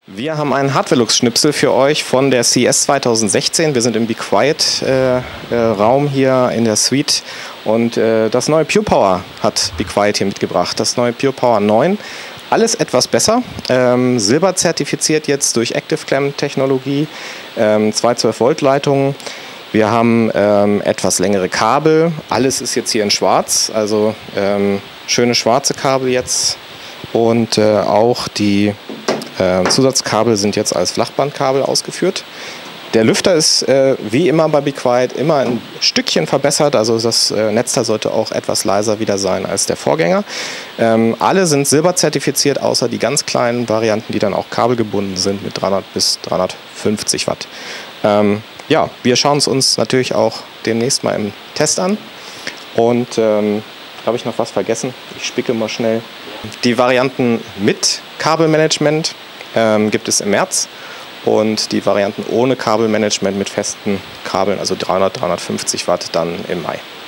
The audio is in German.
Wir haben einen Hardware-Lux-Schnipsel für euch von der CES 2016. Wir sind im Be Quiet Raum hier in der Suite und das neue Pure Power hat Be Quiet hier mitgebracht. Das neue Pure Power 9. Alles etwas besser. Silber zertifiziert jetzt durch Active Clamp Technologie. 2 12-Volt-Leitungen. Wir haben etwas längere Kabel. Alles ist jetzt hier in schwarz. Also schöne schwarze Kabel jetzt. Und auch die Zusatzkabel sind jetzt als Flachbandkabel ausgeführt. Der Lüfter ist wie immer bei Be Quiet immer ein Stückchen verbessert, also das Netzteil sollte auch etwas leiser wieder sein als der Vorgänger. Alle sind silberzertifiziert, außer die ganz kleinen Varianten, die dann auch kabelgebunden sind mit 300 bis 350 Watt. Ja, wir schauen es uns natürlich auch demnächst mal im Test an. Und habe ich noch was vergessen? Ich spicke mal schnell. Die Varianten mit Kabelmanagement gibt es im März und die Varianten ohne Kabelmanagement mit festen Kabeln, also 300, 350 Watt, dann im Mai.